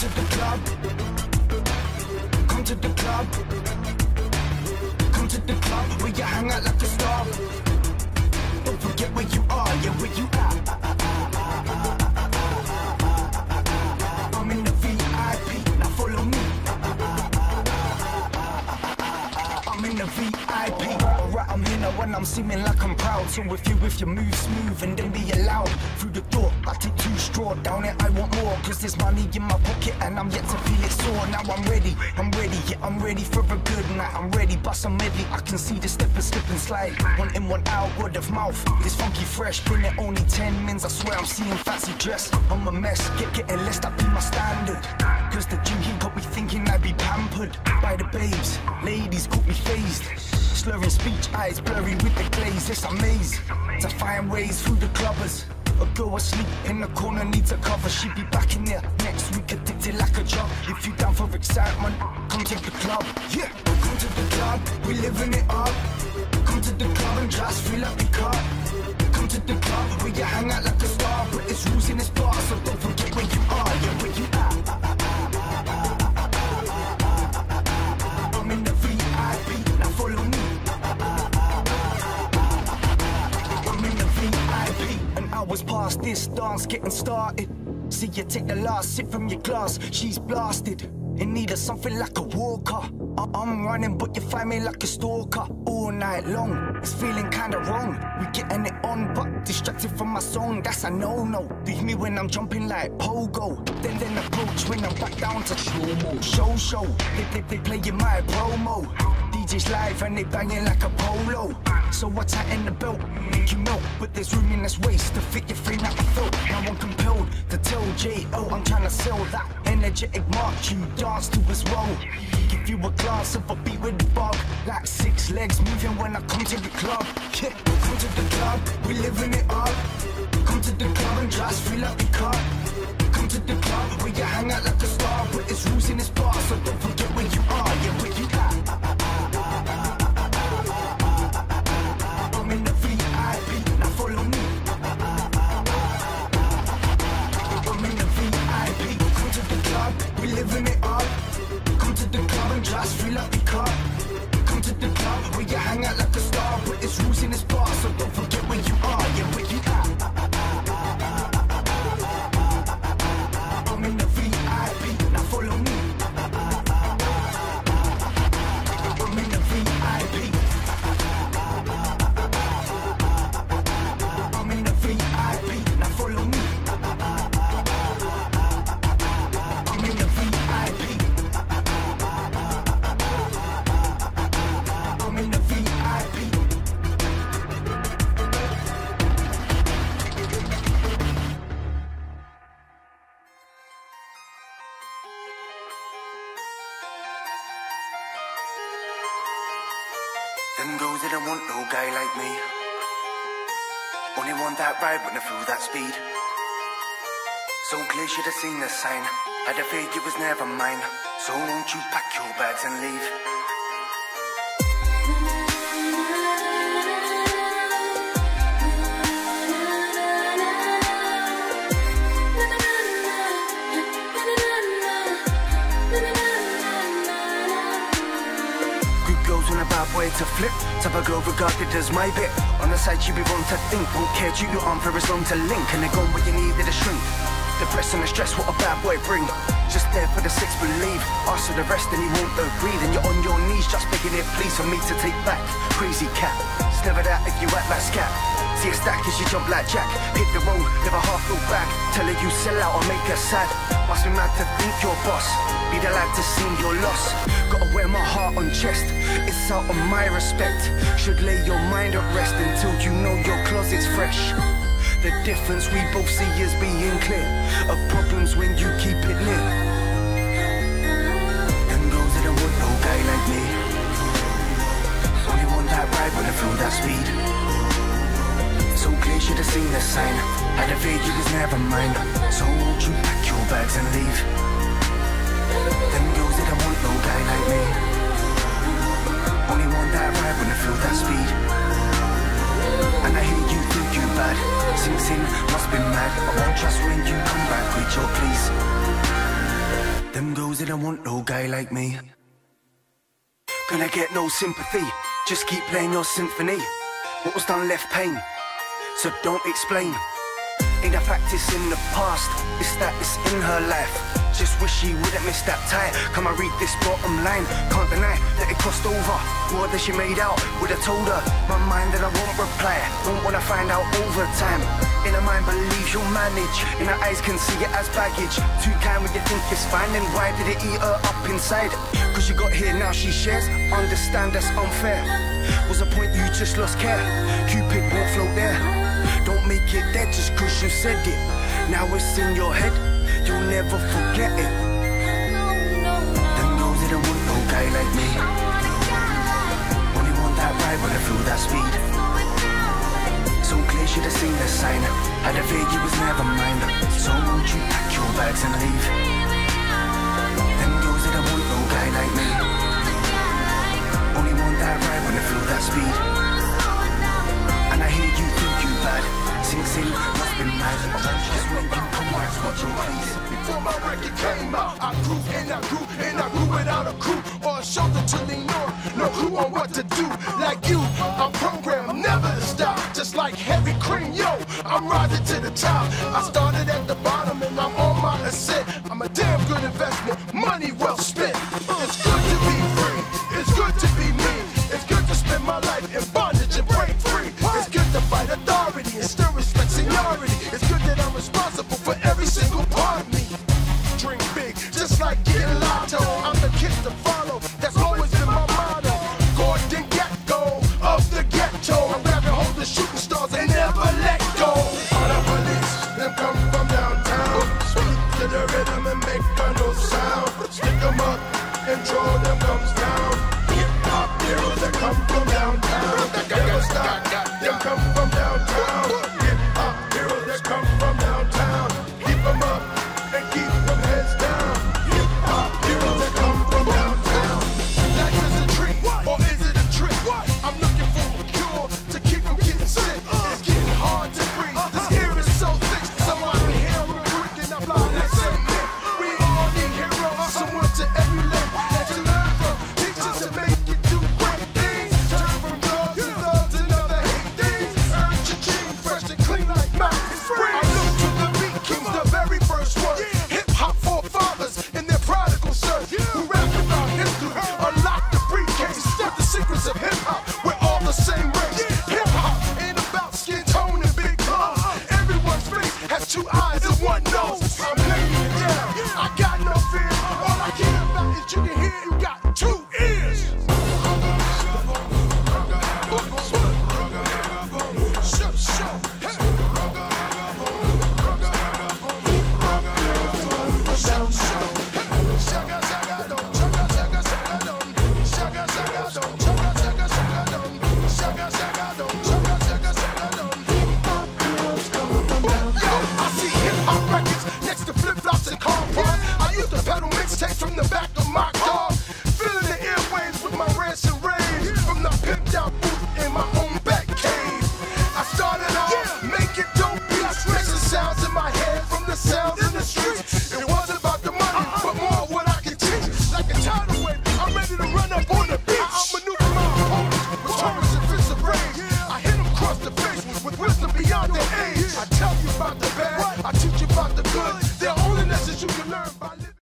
the club. Come to the club. Come to the club where you hang out like a star. Don't forget where you are, yeah, where you at. I'm in the VIP, now follow me. I'm in the VIP. Alright, I'm here now when I'm seeming like I'm proud. So if you move smooth and then be allowed through the door, I take 2 straw down it, I want more. Cause there's money in my pocket and I'm yet to feel it sore. Now I'm ready, yeah, I'm ready for a good night. I'm ready, bust a medley, I can see the step and slip and slide. One in, one out, word of mouth, this funky fresh. Been it only 10 mins, I swear I'm seeing fancy dress. I'm a mess, getting less, that be my standard. Cause the drinking got me thinking I'd be pampered by the babes, ladies caught me phased. Slurring speech, eyes blurry with the glaze. It's a maze to find ways through the clubbers. A girl asleep in the corner needs a cover. She'll be back in there next week, addicted like a drug. If you down for excitement, come to the club. Yeah, come to the club, we living it up. Come to the club and just fill up your cup. Come to the club where you hang out like a star. But it's rules in this bar, so don't forget where you are. Yeah, where you at. I'm in the VIP, now follow me. Hours past this dance getting started. See you take the last sip from your glass. She's blasted in need of something like a walker. I'm running but you find me like a stalker. All night long, it's feeling kinda wrong. We getting it on but distracted from my song. That's a no-no. Leave me when I'm jumping like pogo. Then approach when I'm back down to show. They playing my promo. DJ's live and they banging like a polo. So I tighten the belt, make you melt. But there's room in this waist to fit your frame that I felt. Now I'm compelled to tell J.O. I'm trying to sell that energetic march you dance to as well. Give you a glass of a beat with the bug. Like 6 legs moving when I come to the club. Yeah, come to the club, we living it up. Come to the club and just fill up your cup. Come to the club where you hang out like a star. But it's rules in this bar, so don't forget where you are. Yeah, where you at. Living it up. Come to the club and just fill up your cup. Come to the club where you hang out like a star. But it's rules in this bar, so don't forget where you are. Yeah, where you at. I'm in the VIP, now follow me. I'm in the VIP. I'm in the VIP, now follow me. Them girls didn't want no guy like me. Only want that ride when I feel that speed. So clear, should have seen the sign. Had a fear you was never mine. So won't you pack your bags and leave? Boy to flip, type of girl regarded as my bit. On the side she be wrong to think, won't care, treat your arm for as long to link. And they gone where you needed a shrink. The press and the stress, what a bad boy bring. Just there for the 6 believe. Ask for the rest and he won't agree. Then you're on your knees just begging it please for me to take back. Crazy cat, it's never that if you act like scat. See a stack as you jump like Jack. Hit the road, never half go back. Tell her you sell out or make her sad. Must be mad to think you're boss. Be the lad to see your loss. Gotta wear my heart on chest. It's out of my respect. Should lay your mind at rest until you know your closet's fresh. The difference we both see is being clear of problems when you keep it near. Them girls didn't want no guy like me. Only want that ride when I feel that speed. So clear, should have seen the sign. Had a fear you was never mine. So won't you pack your bags and leave? Them girls didn't want no guy like me. Only want that ride when I feel that speed. And I hear you think you bad. Sinks in, must be mad. I won't trust when you come back with your please. Them girls didn't want no guy like me. Gonna get no sympathy, just keep playing your symphony. What was done left pain, so don't explain. Ain't a fact, it's in the past, it's that it's in her life. Just wish she wouldn't miss that tie. Come and read this bottom line. Can't deny that it crossed over. More than she made out, would've told her my mind that I won't reply. Don't wanna find out over time. In her mind believes you'll manage, in her eyes can see it as baggage. Too kind when you think it's fine, then why did it eat her up inside? Cause you got here, now she shares. Understand that's unfair. Was a point you just lost care. Cupid won't float there. Don't make it dead just cause you said it. Now it's in your head, you'll never forget it. Them girls didn't want no guy like me. Only want that ride when I feel that speed. So clear, should've seen the sign. Had a fear you was never mine. So won't you pack your bags and leave? Them girls didn't want no guy like me. Only want that ride when I feel that speed. And I hear you think you bad. Sing, must be mad. Just when you come back, watch your face. Before my record came out, I grew and I grew and I grew without a crew or a shoulder to lean on. No clue on what to do. Like you, I'm programmed never to stop. Just like heavy cream, yo, I'm rising to the top. I started at the bottom and I'm on my ascent. I'm a damn good investment, money well spent. It's good to be free, it's good to be me. It's good to spend my life in bondage and break free. It's good to fight authority and still respect seniority. It's good that I'm responsible for every single part of me. Dream big, just like getting lotto. I'm the kid to follow, that's always been my motto. Gordon Gecko of the ghetto. I'm grabbing hold of shooting stars and never let go. All the police, them come from downtown. Speak to the rhythm and make a no sound. Stick them up and draw them thumbs down. Hip-hop heroes that come from downtown. Never stop, them come from downtown. Hip-hop heroes that come from downtown. Keep them up and keep them heads down. Hip-hop heroes that come from downtown. Life is a treat, or is it a trick? I'm looking for a cure to keep from getting sick. It's getting hard to breathe, this air is so thick. So I'm here, I'm quick and I fly like Saint Nick. We all need heroes, someone to emulate. That you learn from, teach us to make it do great things. Turn from drugs to thugs and other hate things. Earn your jeans fresh and clean like mountain spring. I look to the beat kings, the very first one. Hip-hop forefathers in their prodigal sons who rap about history, unlock the briefcase, step the secrets of hip-hop. We're all the same race. Hip-hop ain't about skin tone and big clothes. Everyone's face has two eyes and one nose. I'm laying it down, I got no fear. All I care about is you can hear you got two ears. Mixtape from the back of my car, filling the airwaves with my rants and raves from the pimped out booth in my own back cave. I started off making dope beats, mixing sounds in my head from the sounds in the streets. It wasn't about the money, but more what I could teach. Like a tidal wave, I'm ready to run up on the beach. I outmaneuver my opponents with torrents and fits of rage. I hit them across the face with wisdom beyond their age. I tell